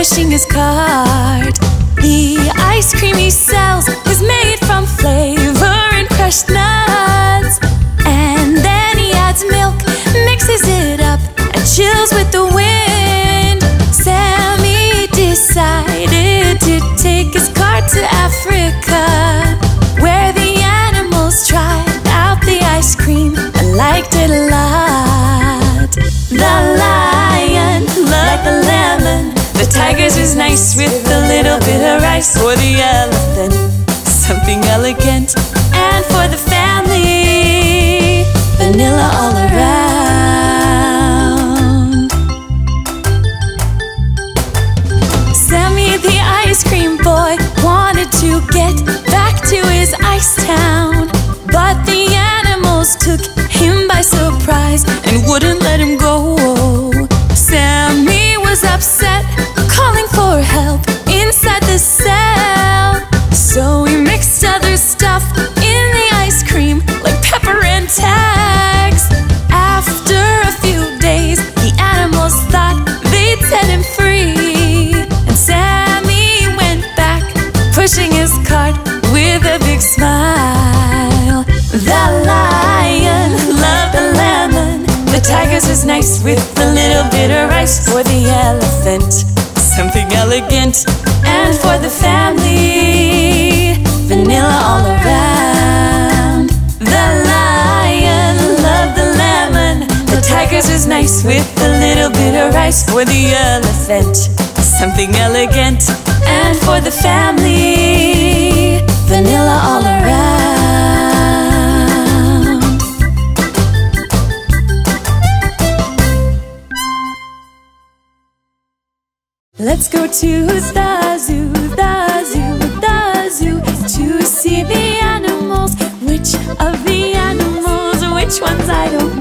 pushing his cart. The ice cream he sells is made from flavor and crushed nuts. And then he adds milk, mixes it up, and chills with the wind. Sammy decided to take his cart to Africa, where the animals tried out the ice cream and liked it a lot. The lion loved the lemon, the tiger's was nice with a little bit of rice. For the elephant, something elegant, and for the family, vanilla all around. Sammy the ice cream boy wanted to get back to his ice town, but the animals took him by surprise and wouldn't let him go. Sammy was upset, calling for help inside the cell. So he mixed other stuff in the ice cream, like pepper and tacks. After a few days, the animals thought they'd set him free, and Sammy went back, pushing his cart with a big smile. The lion loved the lemon, the tiger's was nice with a little bit of rice. For the elephant, something elegant, and for the family, vanilla all around. The lion loved the lemon, the tiger's was nice with a little bit of rice. For the elephant, something elegant, and for the family, vanilla all around. Let's go to the zoo, the zoo, the zoo, to see the animals. Which of the animals, which ones I don't